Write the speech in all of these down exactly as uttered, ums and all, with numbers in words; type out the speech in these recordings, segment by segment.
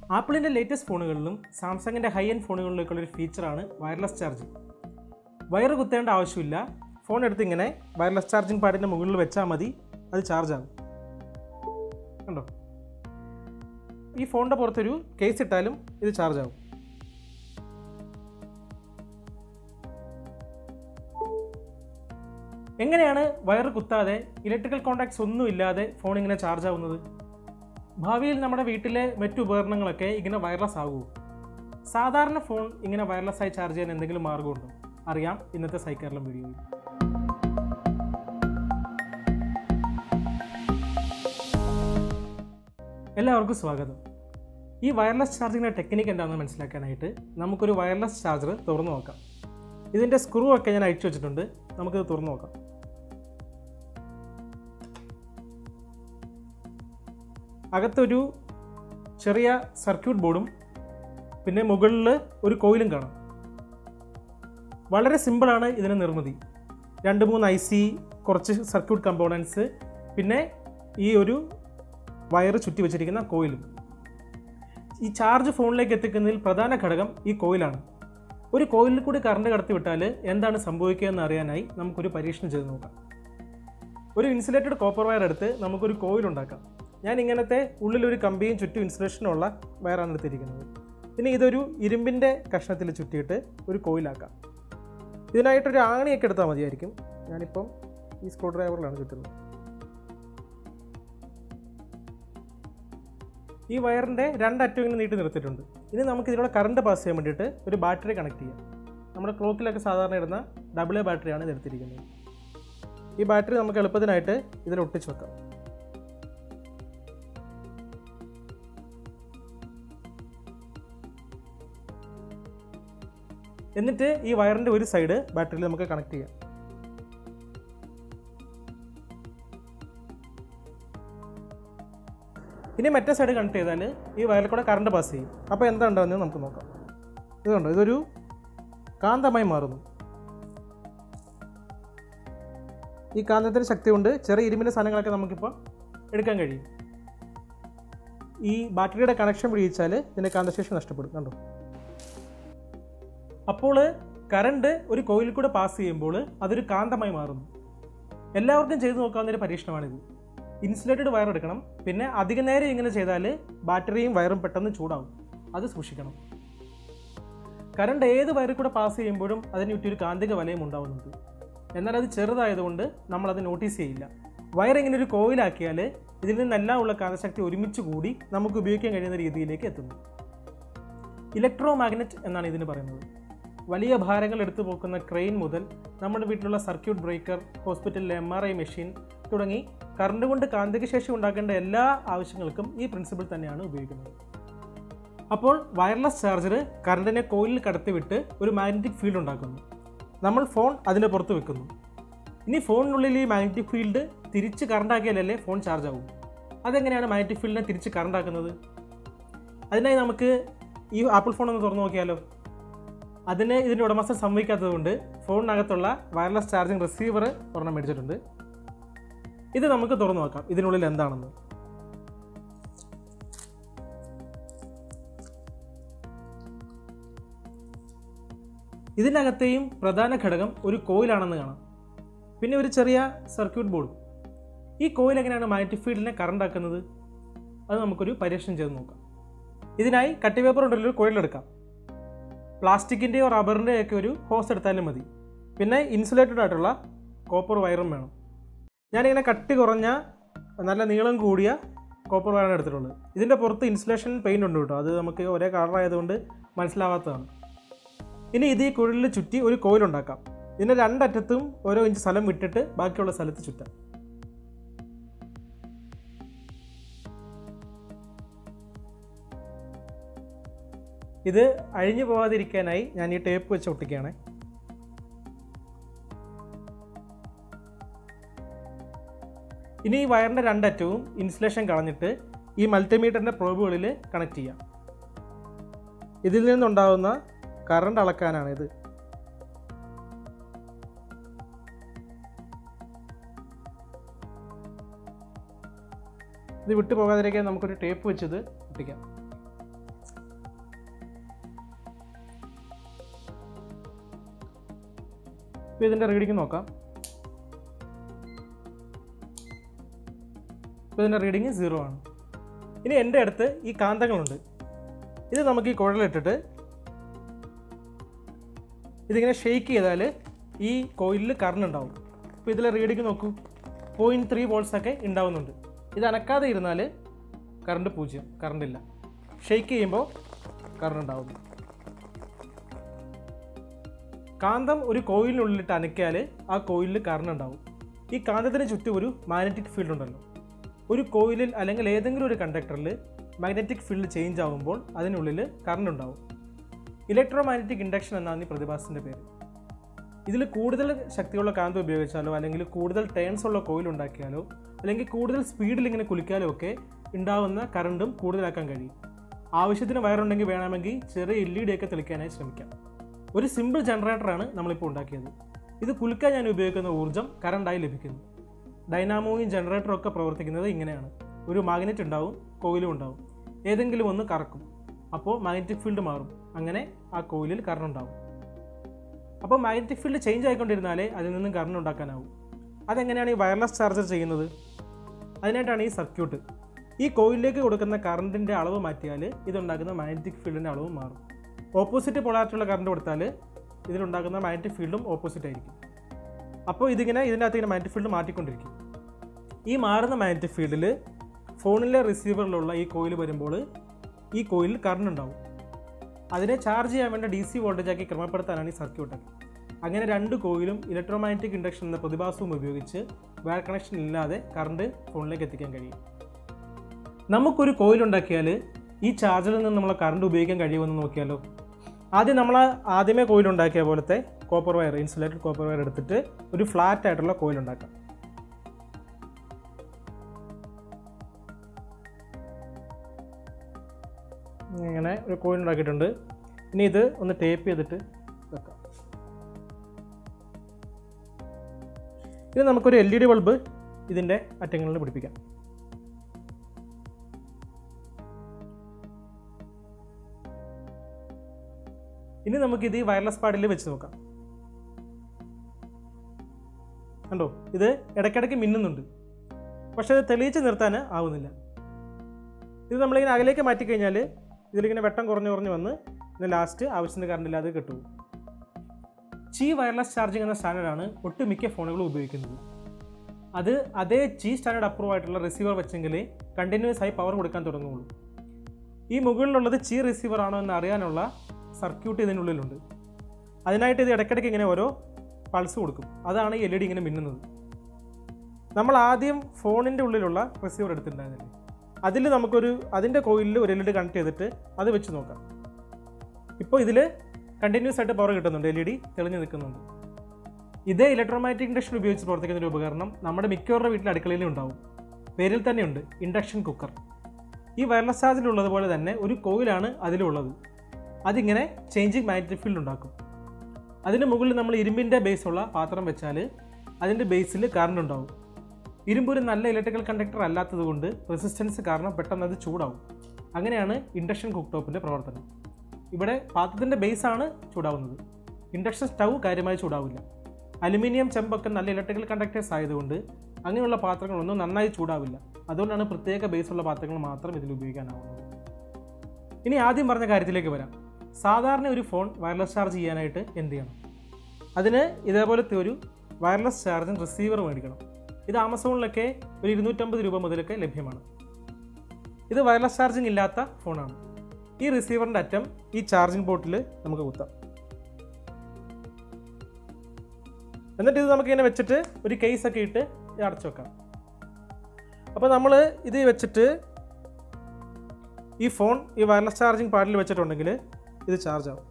ആപ്പിളിൻ്റെ ലേറ്റസ്റ്റ് ഫോണുകളിലും സാംസങ്ങിൻ്റെ ഹൈ എൻഡ് ഫോണുകളിലേക്കുള്ളൊരു ഫീച്ചറാണ് വയർലെസ് ചാർജിങ്. വയറ് കുത്തേണ്ട ആവശ്യമില്ല. ഫോൺ എടുത്ത് ഇങ്ങനെ വയർലെസ് ചാർജിങ് പാഡിൻ്റെ മുകളിൽ വെച്ചാൽ മതി, അത് ചാർജ് ആകും. കണ്ടോ? ഈ ഫോണിൻ്റെ പുറത്തൊരു കേസ് ഇട്ടാലും ഇത് ചാർജ് ആകും. എങ്ങനെയാണ് വയറ് കുത്താതെ ഇലക്ട്രിക്കൽ കോണ്ടാക്ട്സ് ഒന്നും ഇല്ലാതെ ഫോൺ ഇങ്ങനെ ചാർജ് ആവുന്നത്? ഭാവിയിൽ നമ്മുടെ വീട്ടിലെ മറ്റു ഉപകരണങ്ങളൊക്കെ ഇങ്ങനെ വയർലെസ് ആകുമോ? സാധാരണ ഫോൺ ഇങ്ങനെ വയർലെസ് ആയി ചാർജ് ചെയ്യാൻ എന്തെങ്കിലും മാർഗമുണ്ടോ? അറിയാം ഇന്നത്തെ സൈക്കേർലം വീഡിയോയിൽ. എല്ലാവർക്കും സ്വാഗതം. ഈ വയർലെസ് ചാർജിങ്ങിൻ്റെ ടെക്നിക്ക് എന്താണെന്ന് മനസ്സിലാക്കാനായിട്ട് നമുക്കൊരു വയർലെസ് ചാർജർ തുറന്നു നോക്കാം. ഇതിൻ്റെ സ്ക്രൂ ഒക്കെ ഞാൻ അഴിച്ചു വെച്ചിട്ടുണ്ട്. നമുക്കിത് തുറന്നു നോക്കാം. അകത്തൊരു ചെറിയ സർക്യൂട്ട് ബോർഡും പിന്നെ മുകളിൽ ഒരു കോയിലും കാണാം. വളരെ സിമ്പിളാണ് ഇതിൻ്റെ നിർമ്മിതി. രണ്ട് മൂന്ന് ഐ സി, കുറച്ച് സർക്യൂട്ട് കമ്പോണൻസ്, പിന്നെ ഈ ഒരു വയറ് ചുറ്റി വെച്ചിരിക്കുന്ന കോയിലും. ഈ ചാർജ് ഫോണിലേക്ക് എത്തിക്കുന്നതിൽ പ്രധാന ഘടകം ഈ കോയിലാണ്. ഒരു കോയിലിൽ കൂടി കറണ്ട് കടത്തി വിട്ടാൽ എന്താണ് സംഭവിക്കുക എന്ന് അറിയാനായി നമുക്കൊരു പരീക്ഷണം ചെയ്ത് നോക്കാം. ഒരു ഇൻസുലേറ്റഡ് കോപ്പർ വയർ എടുത്ത് നമുക്കൊരു കോയിൽ ഉണ്ടാക്കാം. ഞാൻ ഇങ്ങനത്തെ ഉള്ളിലൊരു കമ്പിയും ചുറ്റും ഇൻസുലേഷനുള്ള വയറാണ് എടുത്തിരിക്കുന്നത്. ഇനി ഇതൊരു ഇരുമ്പിൻ്റെ കഷ്ണത്തിൽ ചുറ്റിയിട്ട് ഒരു കോയിലാക്കാം. ഇതിനായിട്ടൊരു ആണിയൊക്കെ എടുത്താൽ മതിയായിരിക്കും. ഞാനിപ്പം ഈ സ്ക്രൂ ഡ്രൈവറിലാണ് ചുറ്റുന്നത്. ഈ വയറിൻ്റെ രണ്ടറ്റവും ഇങ്ങനെ നീട്ടി നിർത്തിയിട്ടുണ്ട്. ഇനി നമുക്ക് ഇതിലൂടെ കറണ്ട് പാസ് ചെയ്യാൻ വേണ്ടിയിട്ട് ഒരു ബാറ്ററി കണക്ട് ചെയ്യാം. നമ്മുടെ ക്ലോക്കിലൊക്കെ സാധാരണ ഇടുന്ന ഡബിൾ എ ബാറ്ററിയാണ് ഇത് എടുത്തിരിക്കുന്നത്. ഈ ബാറ്ററി നമുക്ക് എളുപ്പത്തിനായിട്ട് ഇതിൽ ഒട്ടിച്ച് വെക്കാം. എന്നിട്ട് ഈ വയറിൻ്റെ ഒരു സൈഡ് ബാറ്ററിയിൽ നമുക്ക് കണക്ട് ചെയ്യാം. ഇനി മറ്റേ സൈഡ് കണക്ട് ചെയ്താൽ ഈ വയറിൽ കൂടെ കറണ്ട് പാസ് ചെയ്യും. അപ്പോൾ എന്താ ഉണ്ടാകുന്നത് നമുക്ക് നോക്കാം. ഇതുകൊണ്ട് ഇതൊരു കാന്തമായി മാറുന്നു. ഈ കാന്തത്തിൻ്റെ ശക്തി കൊണ്ട് ചെറിയ ഇരുമ്പിൻ്റെ സാധനങ്ങളൊക്കെ നമുക്കിപ്പോൾ എടുക്കാൻ കഴിയും. ഈ ബാറ്ററിയുടെ കണക്ഷൻ പിടിച്ചാൽ ഇതിൻ്റെ കാന്തശേഷി നഷ്ടപ്പെടും. കണ്ടോ? അപ്പോൾ കറണ്ട് ഒരു കോയിലിൽ കൂടെ പാസ് ചെയ്യുമ്പോൾ അതൊരു കാന്തമായി മാറുന്നു. എല്ലാവർക്കും ചെയ്തു നോക്കാവുന്നൊരു പരീക്ഷണമാണിത്. ഇൻസുലേറ്റഡ് വയർ എടുക്കണം. പിന്നെ അധിക നേരം ഇങ്ങനെ ചെയ്താൽ ബാറ്ററിയും വയറും പെട്ടെന്ന് ചൂടാവും. അത് സൂക്ഷിക്കണം. കറണ്ട് ഏത് വയറിൽ കൂടെ പാസ് ചെയ്യുമ്പോഴും അതിന് ചുറ്റൊരു കാന്തിക വലയം ഉണ്ടാവുന്നുണ്ട്. എന്നാൽ അത് ചെറുതായതുകൊണ്ട് നമ്മളത് നോട്ടീസ് ചെയ്യില്ല. വയർ ഇങ്ങനെ ഒരു കോയിലാക്കിയാൽ ഇതിൽ നിന്നെല്ലാം ഉള്ള കാന്തശക്തി ഒരുമിച്ച് കൂടി നമുക്ക് ഉപയോഗിക്കാൻ കഴിയുന്ന രീതിയിലേക്ക് എത്തുന്നു. ഇലക്ട്രോ മാഗ്നറ്റ് എന്നാണ് ഇതിന് പറയുന്നത്. വലിയ ഭാരങ്ങൾ എടുത്തു പോക്കുന്ന ക്രെയിൻ മുതൽ നമ്മുടെ വീട്ടിലുള്ള സർക്യൂട്ട് ബ്രേക്കർ, ഹോസ്പിറ്റലിലെ എം ആർ ഐ മെഷീൻ തുടങ്ങി കറണ്ട് കൊണ്ട് കാന്തികശേഷി ഉണ്ടാക്കേണ്ട എല്ലാ ആവശ്യങ്ങൾക്കും ഈ പ്രിൻസിപ്പിൾ തന്നെയാണ് ഉപയോഗിക്കുന്നത്. അപ്പോൾ വയർലെസ് ചാർജർ കറണ്ടിനെ കോയിലിൽ കടത്തിവിട്ട് ഒരു മാഗ്നറ്റിക് ഫീൽഡ് ഉണ്ടാക്കുന്നു. നമ്മൾ ഫോൺ അതിൻ്റെ പുറത്ത് വെക്കുന്നു. ഇനി ഫോണിനുള്ളിൽ ഈ മാഗ്നറ്റിക് ഫീൽഡ് തിരിച്ച് കറണ്ടാക്കിയാലല്ലേ ഫോൺ ചാർജ് ആവും. അതെങ്ങനെയാണ് മാഗ്നറ്റിക് ഫീൽഡിനെ തിരിച്ച് കറണ്ടാക്കുന്നത്? അതിനായി നമുക്ക് ഈ ആപ്പിൾ ഫോൺ ഒന്ന് തുറന്നു നോക്കിയാലോ. അതിന് ഇതിൻ്റെ ഉടമസ്ഥൻ സമ്മതിക്കാത്തത് കൊണ്ട് ഫോണിനകത്തുള്ള വയർലെസ് ചാർജിങ് റിസീവർ ഒരെണ്ണം മേടിച്ചിട്ടുണ്ട്. ഇത് നമുക്ക് തുറന്നു നോക്കാം ഇതിനുള്ളിൽ എന്താണെന്ന്. ഇതിനകത്തെയും പ്രധാന ഘടകം ഒരു കോയിലാണെന്ന് കാണാം. പിന്നെ ഒരു ചെറിയ സർക്യൂട്ട് ബോർഡും. ഈ കോയിൽ എങ്ങനെയാണ് മാഗ്നറ്റിക് ഫീൽഡിനെ കറണ്ട് ആക്കുന്നത്? അത് നമുക്കൊരു പരീക്ഷണം ചെയ്ത് നോക്കാം. ഇതിനായി കട്ടി പേപ്പർ കൊണ്ടൊരു കോയിലെടുക്കാം. പ്ലാസ്റ്റിക്കിൻ്റെയോ റബ്ബറിൻ്റെയോ ഒക്കെ ഒരു ഹോസ് എടുത്താലും മതി. പിന്നെ ഇൻസുലേറ്റഡ് ആയിട്ടുള്ള കോപ്പർ വയറും വേണം. ഞാനിങ്ങനെ കട്ടി കുറഞ്ഞ നല്ല നീളം കൂടിയ കോപ്പർ വയറാണ് എടുത്തിട്ടുള്ളത്. ഇതിൻ്റെ പുറത്ത് ഇൻസുലേഷൻ പെയിൻ്റ് ഉണ്ട് കേട്ടോ. അത് നമുക്ക് ഒരേ കളറായതുകൊണ്ട് മനസ്സിലാവാത്തതാണ്. ഇനി ഇത് ഈ കുഴലിൽ ചുറ്റി ഒരു കോയിലുണ്ടാക്കാം. ഇതിൻ്റെ രണ്ടറ്റത്തും ഓരോ ഇഞ്ച് സ്ഥലം വിട്ടിട്ട് ബാക്കിയുള്ള സ്ഥലത്ത് ചുറ്റാം. ഇത് അഴിഞ്ഞു പോകാതിരിക്കാനായി ഞാൻ ഈ ടേപ്പ് വെച്ച് ഒട്ടിക്കുകയാണ്. ഇനി ഈ വയറിൻ്റെ രണ്ടറ്റവും ഇൻസുലേഷൻ കളഞ്ഞിട്ട് ഈ മൾട്ടിമീറ്ററിൻ്റെ പ്രോബുകളിൽ കണക്ട് ചെയ്യാം. ഇതിൽ നിന്നുണ്ടാകുന്ന കറണ്ട് അളക്കാനാണിത്. ഇത് വിട്ടു പോകാതിരിക്കാൻ നമുക്കൊരു ടേപ്പ് വെച്ചത് ഒട്ടിക്കാം. ഇപ്പോൾ ഇതിൻ്റെ റീഡിങ് നോക്കാം. ഇപ്പോൾ ഇതിൻ്റെ റീഡിങ് സീറോ ആണ്. ഇനി എൻ്റെ അടുത്ത് ഈ കാന്തങ്ങളുണ്ട്. ഇത് നമുക്ക് ഈ കുഴലിട്ടിട്ട് ഇതിങ്ങനെ ഷെയ്ക്ക് ചെയ്താൽ ഈ കോയിലിൽ കറണ്ട് ഉണ്ടാവും. ഇപ്പോൾ ഇതിലെ റീഡിങ് നോക്കൂ, പോയിൻറ്റ് ത്രീ വോൾട്ട്സൊക്കെ ഉണ്ടാവുന്നുണ്ട്. ഇത് അനക്കാതെ ഇരുന്നാൽ കറണ്ട് പൂജ്യം, കറണ്ടില്ല. ഷെയ്ക്ക് ചെയ്യുമ്പോൾ കറണ്ട് ഉണ്ടാവുന്നു. കാന്തം ഒരു കോയിലിനുള്ളിലിട്ട് അനക്കിയാൽ ആ കോയിലിൽ കറണ്ട് ഉണ്ടാവും. ഈ കാന്തത്തിന് ചുറ്റും ഒരു മാഗ്നറ്റിക് ഫീൽഡ് ഉണ്ടല്ലോ. ഒരു കോയിലിൽ അല്ലെങ്കിൽ ഏതെങ്കിലും ഒരു കണ്ടക്ടറിൽ മാഗ്നറ്റിക് ഫീൽഡ് ചേഞ്ച് ആകുമ്പോൾ അതിനുള്ളിൽ കറണ്ട് ഉണ്ടാവും. ഇലക്ട്രോ മാഗ്നറ്റിക് ഇൻഡക്ഷൻ എന്നാണ് ഈ പ്രതിഭാസത്തിൻ്റെ പേര്. ഇതിൽ കൂടുതൽ ശക്തിയുള്ള കാന്തം ഉപയോഗിച്ചാലോ അല്ലെങ്കിൽ കൂടുതൽ ടേൺസ് ഉള്ള കോയിൽ ഉണ്ടാക്കിയാലോ അല്ലെങ്കിൽ കൂടുതൽ സ്പീഡിൽ ഇങ്ങനെ കുലിക്കാലോ ഒക്കെ ഉണ്ടാകുന്ന കറണ്ടും കൂടുതലാക്കാൻ കഴിയും. ആവശ്യത്തിന് വയറുണ്ടെങ്കിൽ വേണമെങ്കിൽ ചെറിയ എൽ ഇ ഡി ഒക്കെ തെളിക്കാനായി ശ്രമിക്കാം. ഒരു സിമ്പിൾ ജനറേറ്ററാണ് നമ്മളിപ്പോൾ ഉണ്ടാക്കിയത്. ഇത് കുലുക്കാൻ ഞാൻ ഉപയോഗിക്കുന്ന ഊർജ്ജം കറണ്ടായി ലഭിക്കുന്നു. ഡൈനാമോയും ജനറേറ്ററും ഒക്കെ പ്രവർത്തിക്കുന്നത് ഇങ്ങനെയാണ്. ഒരു മാഗ്നറ്റ് ഉണ്ടാവും, കോയിലും ഉണ്ടാവും. ഏതെങ്കിലും ഒന്ന് കറക്കും, അപ്പോൾ മാഗ്നറ്റിക് ഫീൽഡ് മാറും. അങ്ങനെ ആ കോയിലിൽ കറണ്ട് ഉണ്ടാവും. അപ്പോൾ മാഗ്നറ്റിക് ഫീൽഡ് ചേഞ്ച് ആയിക്കൊണ്ടിരുന്നാലേ അതിൽ നിന്നും കറണ്ട് ഉണ്ടാക്കാനാവും. അതെങ്ങനെയാണ് ഈ വയർലെസ് ചാർജർ ചെയ്യുന്നത്? അതിനായിട്ടാണ് ഈ സർക്യൂട്ട്. ഈ കോയിലിലേക്ക് കൊടുക്കുന്ന കറണ്ടിൻ്റെ അളവ് മാറ്റിയാൽ ഇതുണ്ടാക്കുന്ന മാഗ്നറ്റിക് ഫീൽഡിൻ്റെ അളവ് മാറും. ഓപ്പോസിറ്റ് പൊളാരിറ്റിയുള്ള കറണ്ട് കൊടുത്താൽ ഇതിലുണ്ടാക്കുന്ന മാഗ്നറ്റിക് ഫീൽഡും ഓപ്പോസിറ്റ് ആയിരിക്കും. അപ്പോൾ ഇതിങ്ങനെ ഇതിൻ്റെ അകത്ത് ഇങ്ങനെ മാഗ്നറ്റിക് ഫീൽഡ് മാറ്റിക്കൊണ്ടിരിക്കും. ഈ മാറുന്ന മാഗ്നറ്റിക് ഫീൽഡിൽ ഫോണിലെ റിസീവറിലുള്ള ഈ കോയിൽ വരുമ്പോൾ ഈ കോയിലിൽ കറണ്ട് ഉണ്ടാവും. അതിനെ ചാർജ് ചെയ്യാൻ വേണ്ട ഡി സി വോൾട്ടേജാക്കി ക്രമപ്പെടുത്താനാണ് ഈ സർക്യൂട്ടൊക്കെ. അങ്ങനെ രണ്ട് കോയിലും ഇലക്ട്രോ മാഗ്നറ്റിക് ഇൻഡക്ഷൻ എന്ന പ്രതിഭാസവും ഉപയോഗിച്ച് വയർ കണക്ഷൻ ഇല്ലാതെ കറണ്ട് ഫോണിലേക്ക് എത്തിക്കാൻ കഴിയും. നമുക്കൊരു കോയിൽ ഉണ്ടാക്കിയാൽ ഈ ചാർജറിൽ നിന്ന് നമ്മൾ കറണ്ട് ഉപയോഗിക്കാൻ കഴിയുമെന്ന് നോക്കിയാലോ. ആദ്യം നമ്മൾ ആദ്യമേ കോയിൽ ഉണ്ടാക്കിയ പോലത്തെ copper wire, insulated copper wire എടുത്തിട്ട് ഒരു ഫ്ലാറ്റ് ആയിട്ടുള്ള കോയിൽ ഉണ്ടാക്കാം. ഇങ്ങനെ ഒരു കോയിൽ ഉണ്ടാക്കിയിട്ടുണ്ട്. ഇനി ഇത് ഒന്ന് ടേപ്പ് ചെയ്തിട്ട് വെക്കാം. ഇത് നമുക്കൊരു എൽ ഇ ഡി ബൾബ് ഇതിൻ്റെ അറ്റങ്ങളിൽ പിടിപ്പിക്കാം. ഇനി നമുക്കിത് ഈ വയർലെസ് പാഡിൽ വെച്ച് നോക്കാം. കണ്ടോ, ഇത് ഇടയ്ക്കിടയ്ക്ക് മിന്നുന്നുണ്ട്, പക്ഷെ അത് തെളിയിച്ച് നിർത്താൻ ആവുന്നില്ല. ഇത് നമ്മളിങ്ങനെ അകലേക്ക് മാറ്റിക്കഴിഞ്ഞാൽ ഇതിലിങ്ങനെ വെട്ടം കുറഞ്ഞു കുറഞ്ഞ് വന്ന് ഇത് ലാസ്റ്റ് ആവശ്യത്തിന് കറണ്ട് ഇല്ലാതെ കിട്ടും. ചി വയർലെസ് ചാർജിങ് എന്ന സ്റ്റാൻഡേർഡാണ് ഒട്ടുമിക്ക ഫോണുകളും ഉപയോഗിക്കുന്നത്. അത് അതേ ചി സ്റ്റാൻഡേർഡ് അപ്രൂവ് ആയിട്ടുള്ള റിസീവർ വെച്ചെങ്കിലേ കണ്ടിന്യൂസ് ആയി പവർ കൊടുക്കാൻ തുടങ്ങുകയുള്ളൂ. ഈ മുകളിലുള്ളത് ചി റിസീവർ ആണോ എന്ന് അറിയാനുള്ള സർക്യൂട്ട് ഇതിനുള്ളിലുണ്ട്. അതിനായിട്ട് ഇത് ഇടയ്ക്കിടയ്ക്ക് ഇങ്ങനെ ഓരോ പൾസ് കൊടുക്കും. അതാണ് ഈ എൽ ഇ ഡി ഇങ്ങനെ മിന്നുന്നത്. നമ്മൾ ആദ്യം ഫോണിൻ്റെ ഉള്ളിലുള്ള റിസീവർ എടുത്തിട്ടുണ്ടായിരുന്നില്ലേ, അതിൽ നമുക്കൊരു അതിൻ്റെ കോയിലിൽ ഒരു എൽ ഇ ഡി കണക്ട് ചെയ്തിട്ട് അത് വെച്ച് നോക്കാം. ഇപ്പോൾ ഇതിൽ കണ്ടിന്യൂസ് ആയിട്ട് പവർ കിട്ടുന്നുണ്ട്, എൽ ഇ ഡി തെളിഞ്ഞ് നിൽക്കുന്നുണ്ട്. ഇതേ ഇലക്ട്രോമാഗ്നറ്റിക് ഇൻഡക്ഷൻ ഉപയോഗിച്ച് പ്രവർത്തിക്കുന്ന ഒരു ഉപകരണം നമ്മുടെ മിക്കവരുടെ വീട്ടിൽ അടുക്കളയിലും ഉണ്ടാവും. പേരിൽ തന്നെയുണ്ട്, ഇൻഡക്ഷൻ കുക്കർ. ഈ വയർലെസ് ചാർജിലുള്ളതുപോലെ തന്നെ ഒരു കോയിലാണ് അതിലുള്ളത്. അതിങ്ങനെ ചേഞ്ചിങ് മാഗ്നറ്റിക് ഫീൽഡ് ഉണ്ടാക്കും. അതിന് മുകളിൽ നമ്മൾ ഇരുമ്പിൻ്റെ ബേസുള്ള പാത്രം വെച്ചാൽ അതിൻ്റെ ബേസിൽ കറണ്ട് ഉണ്ടാവും. ഇരുമ്പ് ഒരു നല്ല ഇലക്ട്രിക്കൽ കണ്ടക്ടർ അല്ലാത്തത് കൊണ്ട് റെസിസ്റ്റൻസ് കാരണം പെട്ടെന്ന് അത് ചൂടാവും. അങ്ങനെയാണ് ഇൻഡക്ഷൻ കുക്ക് ടോപ്പിൻ്റെ പ്രവർത്തനം. ഇവിടെ പാത്രത്തിൻ്റെ ബേസാണ് ചൂടാവുന്നത്. ഇൻഡക്ഷൻ സ്റ്റൗ കാര്യമായി ചൂടാവില്ല. അലുമിനിയം ചെമ്പൊക്കെ നല്ല ഇലക്ട്രിക്കൽ കണ്ടക്ടേഴ്സ് ആയതുകൊണ്ട് അങ്ങനെയുള്ള പാത്രങ്ങളൊന്നും നന്നായി ചൂടാവില്ല. അതുകൊണ്ടാണ് പ്രത്യേക ബേസുള്ള പാത്രങ്ങൾ മാത്രം ഇതിൽ ഉപയോഗിക്കാനാവുന്നത്. ഇനി ആദ്യം പറഞ്ഞ കാര്യത്തിലേക്ക് വരാം. സാധാരണ ഒരു ഫോൺ വയർലെസ് ചാർജ് ചെയ്യാനായിട്ട് എന്ത് ചെയ്യണം? അതിന് ഇതേപോലത്തെ ഒരു വയർലെസ് ചാർജിങ് റിസീവർ മേടിക്കണം. ഇത് ആമസോണിലൊക്കെ ഒരു ഇരുന്നൂറ്റമ്പത് രൂപ മുതലൊക്കെ ലഭ്യമാണ്. ഇത് വയർലെസ് ചാർജിങ് ഇല്ലാത്ത ഫോണാണ്. ഈ റിസീവറിൻ്റെ അറ്റം ഈ ചാർജിങ് പോർട്ടിൽ നമുക്ക് കുത്താം. എന്നിട്ട് ഇത് നമുക്കിങ്ങനെ വെച്ചിട്ട് ഒരു കേസൊക്കെ ഇട്ട് അടച്ചു വെക്കാം. അപ്പോൾ നമ്മൾ ഇത് വെച്ചിട്ട് ഈ ഫോൺ ഈ വയർലെസ് ചാർജിങ് പാഡിൽ വെച്ചിട്ടുണ്ടെങ്കിൽ ഇത് ചാർജ് ആവും.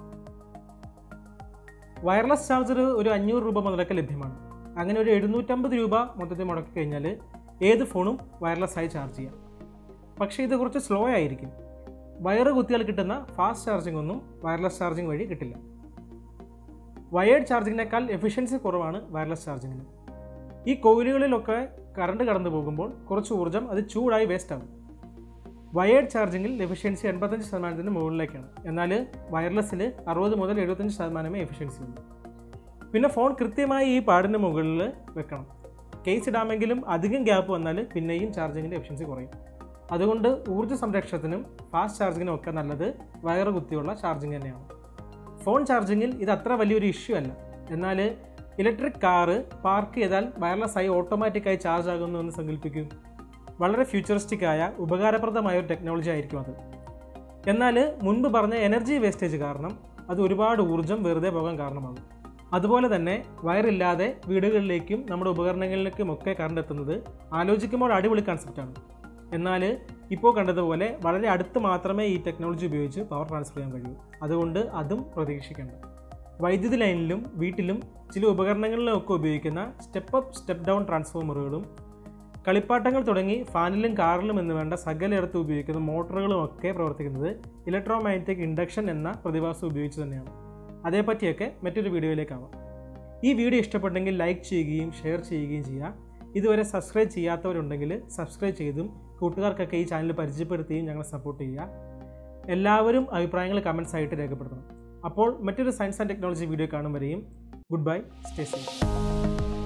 വയർലെസ് ചാർജർ ഒരു അഞ്ഞൂറ് രൂപ മുതലൊക്കെ ലഭ്യമാണ്. അങ്ങനെ ഒരു എഴുന്നൂറ്റമ്പത് രൂപ മൊത്തത്തിൽ മുടക്കി കഴിഞ്ഞാൽ ഏത് ഫോണും വയർലെസ് ആയി ചാർജ് ചെയ്യാം. പക്ഷേ ഇത് കുറച്ച് സ്ലോ ആയിരിക്കും. വയറ് കുത്തിയാൽ കിട്ടുന്ന ഫാസ്റ്റ് ചാർജിങ് ഒന്നും വയർലെസ് ചാർജിങ് വഴി കിട്ടില്ല. വയേർഡ് ചാർജിങ്ങിനേക്കാൾ എഫിഷ്യൻസി കുറവാണ് വയർലെസ് ചാർജിങ്ങിന്. ഈ കോയിലുകളിലൊക്കെ കറണ്ട് കടന്നു പോകുമ്പോൾ കുറച്ച് ഊർജ്ജം അത് ചൂടായി വേസ്റ്റ് ആകും. വയേർഡ് ചാർജിങ്ങിൽ എഫിഷ്യൻസി എൺപത്തഞ്ച് ശതമാനത്തിന് മുകളിലേക്കാണ്. എന്നാൽ വയർലെസ്സിൽ അറുപത് മുതൽ എഴുപത്തഞ്ച് ശതമാനമേ എഫിഷ്യൻസി ഉള്ളൂ. പിന്നെ ഫോൺ കൃത്യമായി ഈ പാഡിന് മുകളിൽ വെക്കണം. കേസ് ഇടാമെങ്കിലും അധികം ഗ്യാപ്പ് വന്നാൽ പിന്നെയും ചാർജിങ്ങിൻ്റെ എഫിഷ്യൻസി കുറയും. അതുകൊണ്ട് ഊർജ്ജ സംരക്ഷണത്തിനും ഫാസ്റ്റ് ചാർജിങ്ങിനും ഒക്കെ നല്ലത് വയറ് കുത്തിയുള്ള ചാർജിങ് തന്നെയാണ്. ഫോൺ ചാർജിങ്ങിൽ ഇത് അത്ര വലിയൊരു ഇഷ്യൂ അല്ല. എന്നാൽ ഇലക്ട്രിക് കാറ് പാർക്ക് ചെയ്താൽ വയർലെസ്സായി ഓട്ടോമാറ്റിക്കായി ചാർജ് ആകുന്നു എന്ന് സങ്കല്പിക്കും. വളരെ ഫ്യൂച്ചറിസ്റ്റിക്കായ ഉപകാരപ്രദമായ ഒരു ടെക്നോളജി ആയിരിക്കും അത്. എന്നാൽ മുൻപ് പറഞ്ഞ എനർജി വേസ്റ്റേജ് കാരണം അത് ഒരുപാട് ഊർജ്ജം വെറുതെ പോകാൻ കാരണമാകും. അതുപോലെ തന്നെ വയറില്ലാതെ വീടുകളിലേക്കും നമ്മുടെ ഉപകരണങ്ങളിലേക്കും ഒക്കെ കറണ്ട് എത്തുന്നത് ആലോചിക്കുമ്പോൾ അടിപൊളി കൺസെപ്റ്റാണ്. എന്നാൽ ഇപ്പോൾ കണ്ടതുപോലെ വളരെ അടുത്ത് മാത്രമേ ഈ ടെക്നോളജി ഉപയോഗിച്ച് പവർ ട്രാൻസ്ഫർ ചെയ്യാൻ കഴിയൂ. അതുകൊണ്ട് അതും പ്രതീക്ഷിക്കേണ്ട. വൈദ്യുതി ലൈനിലും വീട്ടിലും ചില ഉപകരണങ്ങളിലും ഒക്കെ ഉപയോഗിക്കുന്ന സ്റ്റെപ്പ് അപ്പ് സ്റ്റെപ്പ് ഡൗൺ ട്രാൻസ്ഫോമറുകളും കളിപ്പാട്ടങ്ങൾ തുടങ്ങി ഫാനിലും കാറിലും എന്ന് വേണ്ട സകലയിടത്ത് ഉപയോഗിക്കുന്ന മോട്ടോറുകളും ഒക്കെ പ്രവർത്തിക്കുന്നത് ഇലക്ട്രോമാഗ്നറ്റിക് ഇൻഡക്ഷൻ എന്ന പ്രതിഭാസം ഉപയോഗിച്ച് തന്നെയാണ്. അതേപ്പറ്റിയൊക്കെ മറ്റൊരു വീഡിയോയിലേക്കാവാം. ഈ വീഡിയോ ഇഷ്ടപ്പെട്ടെങ്കിൽ ലൈക്ക് ചെയ്യുകയും ഷെയർ ചെയ്യുകയും ചെയ്യുക. ഇതുവരെ സബ്സ്ക്രൈബ് ചെയ്യാത്തവരുണ്ടെങ്കിൽ സബ്സ്ക്രൈബ് ചെയ്തും കൂട്ടുകാർക്കൊക്കെ ഈ ചാനൽ പരിചയപ്പെടുത്തുകയും ഞങ്ങളെ സപ്പോർട്ട് ചെയ്യുക. എല്ലാവരും അഭിപ്രായങ്ങൾ കമൻസ് ആയിട്ട് രേഖപ്പെടുത്തണം. അപ്പോൾ മറ്റൊരു സയൻസ് ആൻഡ് ടെക്നോളജി വീഡിയോ കാണും വരെയും ഗുഡ് ബൈ, സ്റ്റേ സേഫ്.